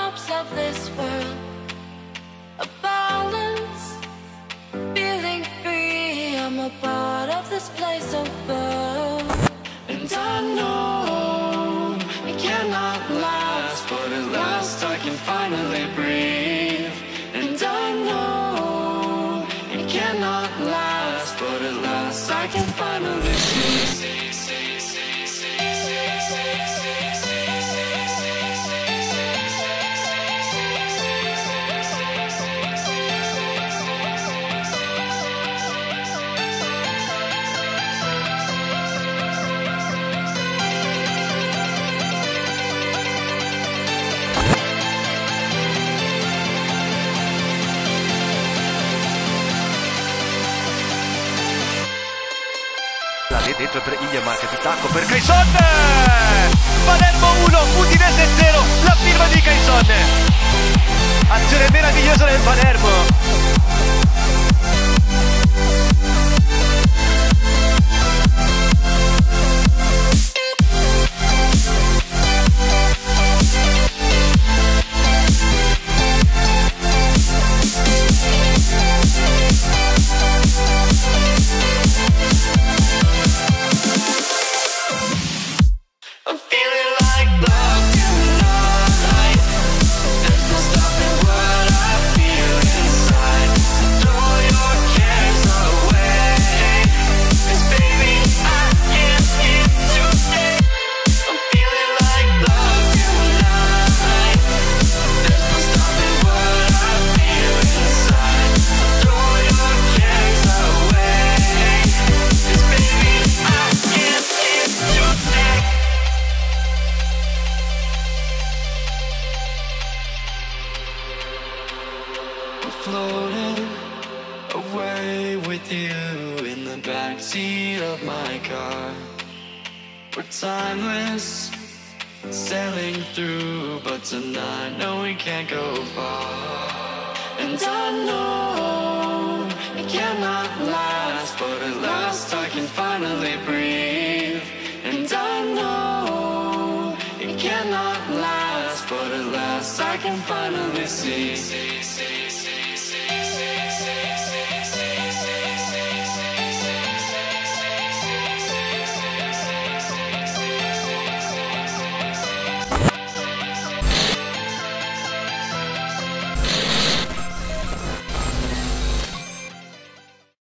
hopes of this world. A balance, feeling free. I'm a part of this place of birth. And I know it cannot last, but at last I can finally breathe. And I know it cannot last, but at last I can finally see. Dentro per Igliamar che di tacco per Caison. Palermo 1, Udinese 0, la firma di Caison. Azione meravigliosa del Palermo. Floating away with you in the backseat of my car. We're timeless, sailing through, but tonight, no, we can't go far. And I know it cannot last, but at last I can finally breathe. And I know it cannot last, but at last I can finally see.